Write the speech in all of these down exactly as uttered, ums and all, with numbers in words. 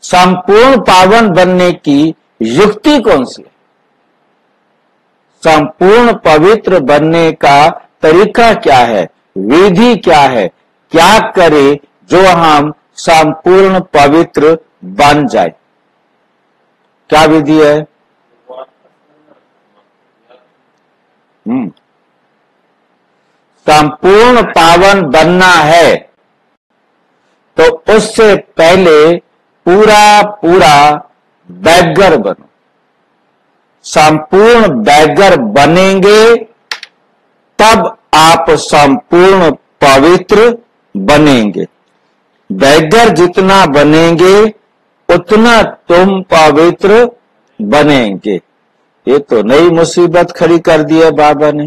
संपूर्ण पावन बनने की युक्ति कौन सी है? संपूर्ण पवित्र बनने का तरीका क्या है? विधि क्या है? क्या करे जो हम संपूर्ण पवित्र बन जाए? क्या विधि है? हम्म संपूर्ण पावन बनना है तो उससे पहले पूरा पूरा बैगर बनो। संपूर्ण बैगर बनेंगे तब आप संपूर्ण पवित्र बनेंगे। बैगर जितना बनेंगे उतना तुम पवित्र बनेंगे। ये तो नई मुसीबत खड़ी कर दी है बाबा ने।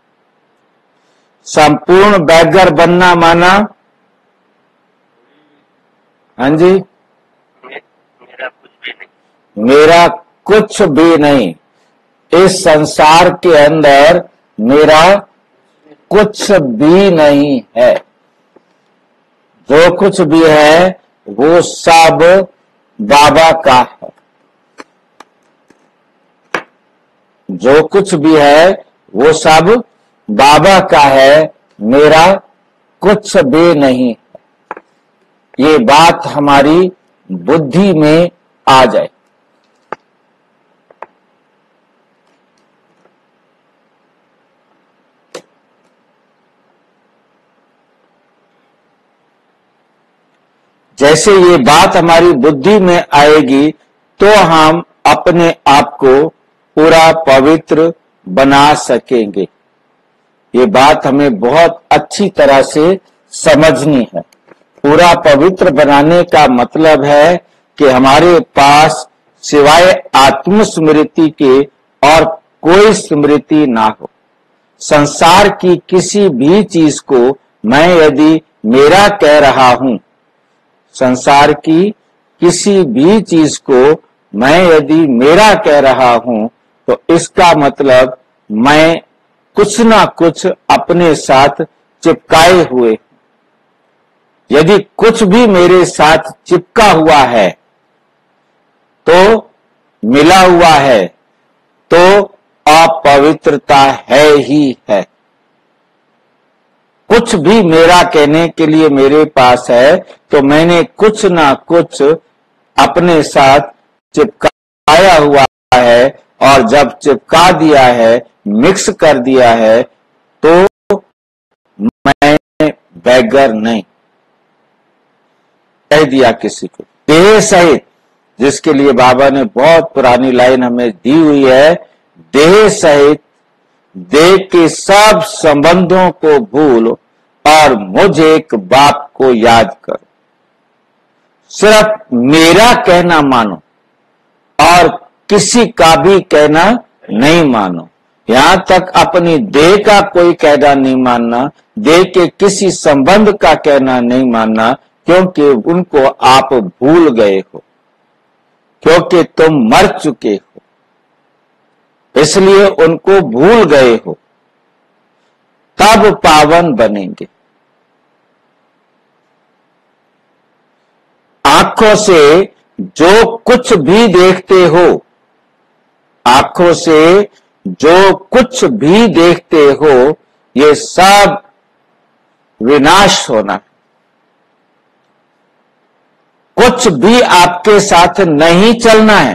संपूर्ण बैगर बनना माना, हाँ जी, मेरा कुछ भी नहीं, मेरा कुछ भी नहीं, इस संसार के अंदर मेरा कुछ भी नहीं है। जो कुछ भी है वो सब बाबा का है। जो कुछ भी है वो सब बाबा का है, मेरा कुछ भी नहीं है। ये बात हमारी बुद्धि में आ जाए। जैसे ये बात हमारी बुद्धि में आएगी तो हम अपने आप को पूरा पवित्र बना सकेंगे। ये बात हमें बहुत अच्छी तरह से समझनी है। पूरा पवित्र बनाने का मतलब है कि हमारे पास सिवाय आत्मस्मृति के और कोई स्मृति ना हो। संसार की किसी भी चीज को मैं यदि मेरा कह रहा हूं, संसार की किसी भी चीज को मैं यदि मेरा कह रहा हूं तो इसका मतलब मैं कुछ ना कुछ अपने साथ चिपकाए हुए। यदि कुछ भी मेरे साथ चिपका हुआ है तो मिला हुआ है तो अपवित्रता है ही है। कुछ भी मेरा कहने के लिए मेरे पास है तो मैंने कुछ ना कुछ अपने साथ चिपकाया हुआ है, और जब चिपका दिया है, मिक्स कर दिया है, तो मैं बैगर नहीं। कह दिया किसी को देह सहित, जिसके लिए बाबा ने बहुत पुरानी लाइन हमें दी हुई है, देह सहित देह के सब संबंधों को भूलो और मुझ एक बाप को याद करो। सिर्फ मेरा कहना मानो और किसी का भी कहना नहीं मानो। यहां तक अपनी देह का कोई कहना नहीं मानना, देह के किसी संबंध का कहना नहीं मानना, क्योंकि उनको आप भूल गए हो, क्योंकि तुम मर चुके हो, इसलिए उनको भूल गए हो। तब पावन बनेंगे। आंखों से जो कुछ भी देखते हो, आंखों से जो कुछ भी देखते हो, ये सब विनाश होना। कुछ भी आपके साथ नहीं चलना है।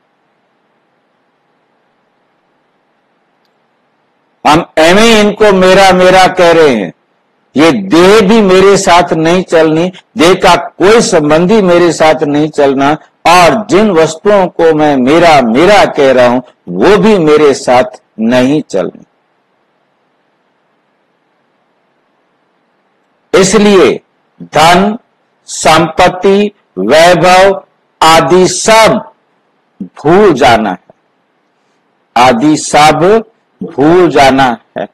हम एवं इनको मेरा मेरा कह रहे हैं। ये देह भी मेरे साथ नहीं चलनी, देह का कोई संबंधी मेरे साथ नहीं चलना, और जिन वस्तुओं को मैं मेरा मेरा कह रहा हूं वो भी मेरे साथ नहीं चलनी। इसलिए धन, संपत्ति, वैभव आदि सब भूल जाना है, आदि सब भूल जाना है।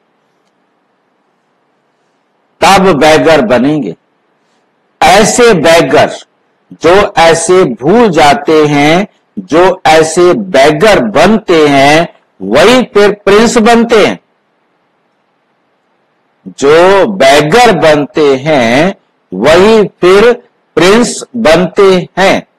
तब बैगर बनेंगे। ऐसे बैगर जो ऐसे भूल जाते हैं, जो ऐसे बैगर बनते हैं, वही फिर प्रिंस बनते हैं। जो बैगर बनते हैं वही फिर प्रिंस बनते हैं।